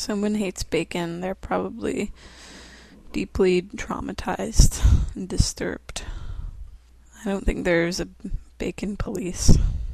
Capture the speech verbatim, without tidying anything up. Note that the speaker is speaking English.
someone hates bacon, they're probably deeply traumatized and disturbed. I don't think there's a bacon police.